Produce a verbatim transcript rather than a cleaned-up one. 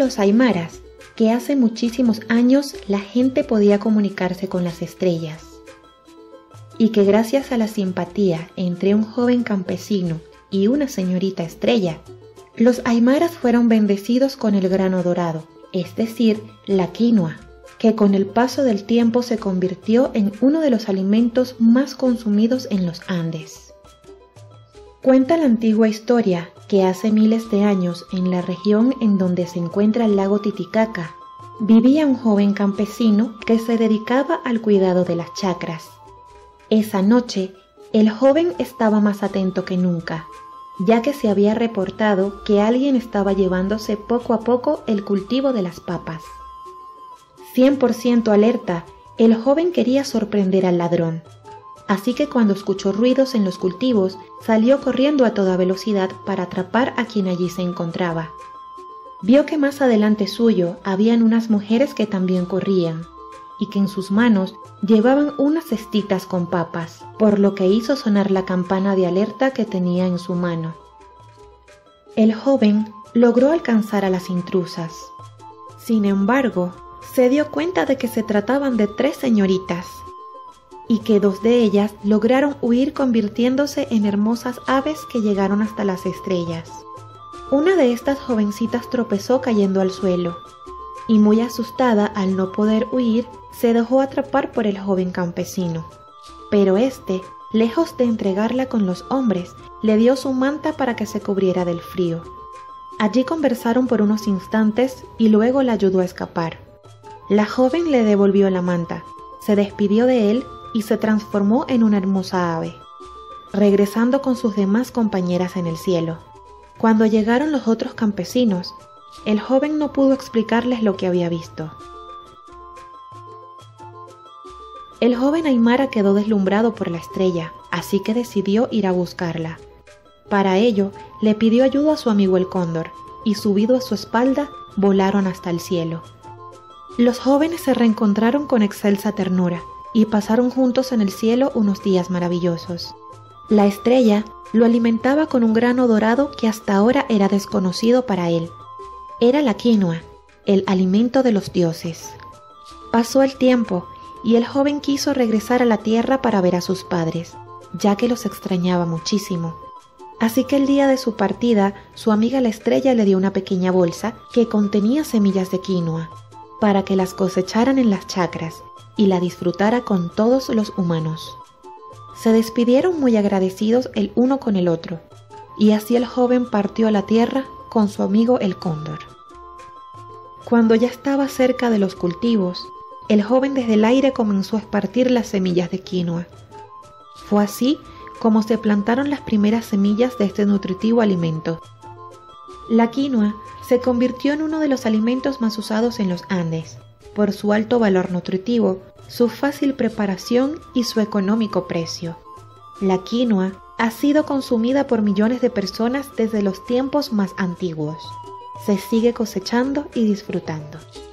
los aymaras que hace muchísimos años la gente podía comunicarse con las estrellas y que gracias a la simpatía entre un joven campesino y una señorita estrella, los aymaras fueron bendecidos con el grano dorado, es decir, la quinoa, que con el paso del tiempo se convirtió en uno de los alimentos más consumidos en los Andes. Cuenta la antigua historia que hace miles de años, en la región en donde se encuentra el lago Titicaca, vivía un joven campesino que se dedicaba al cuidado de las chacras. Esa noche, el joven estaba más atento que nunca, ya que se había reportado que alguien estaba llevándose poco a poco el cultivo de las papas. cien por ciento alerta, el joven quería sorprender al ladrón. Así que cuando escuchó ruidos en los cultivos, salió corriendo a toda velocidad para atrapar a quien allí se encontraba. Vio que más adelante suyo habían unas mujeres que también corrían, y que en sus manos llevaban unas cestitas con papas, por lo que hizo sonar la campana de alerta que tenía en su mano. El joven logró alcanzar a las intrusas. Sin embargo, se dio cuenta de que se trataban de tres señoritas, y que dos de ellas lograron huir convirtiéndose en hermosas aves que llegaron hasta las estrellas. Una de estas jovencitas tropezó cayendo al suelo, y muy asustada al no poder huir, se dejó atrapar por el joven campesino. Pero éste, lejos de entregarla con los hombres, le dio su manta para que se cubriera del frío. Allí conversaron por unos instantes y luego la ayudó a escapar. La joven le devolvió la manta, se despidió de él y se transformó en una hermosa ave, regresando con sus demás compañeras en el cielo. Cuando llegaron los otros campesinos, el joven no pudo explicarles lo que había visto. El joven aymara quedó deslumbrado por la estrella, así que decidió ir a buscarla. Para ello, le pidió ayuda a su amigo el cóndor, y subido a su espalda, volaron hasta el cielo. Los jóvenes se reencontraron con excelsa ternura, y pasaron juntos en el cielo unos días maravillosos. La estrella lo alimentaba con un grano dorado que hasta ahora era desconocido para él. Era la quinoa, el alimento de los dioses. Pasó el tiempo y el joven quiso regresar a la tierra para ver a sus padres, ya que los extrañaba muchísimo. Así que el día de su partida, su amiga la estrella le dio una pequeña bolsa que contenía semillas de quinoa, para que las cosecharan en las chacras y la disfrutara con todos los humanos. Se despidieron muy agradecidos el uno con el otro, y así el joven partió a la tierra con su amigo el cóndor. Cuando ya estaba cerca de los cultivos, el joven desde el aire comenzó a esparcir las semillas de quinoa. Fue así como se plantaron las primeras semillas de este nutritivo alimento. La quinoa se convirtió en uno de los alimentos más usados en los Andes, por su alto valor nutritivo, su fácil preparación y su económico precio. La quinoa ha sido consumida por millones de personas desde los tiempos más antiguos. Se sigue cosechando y disfrutando.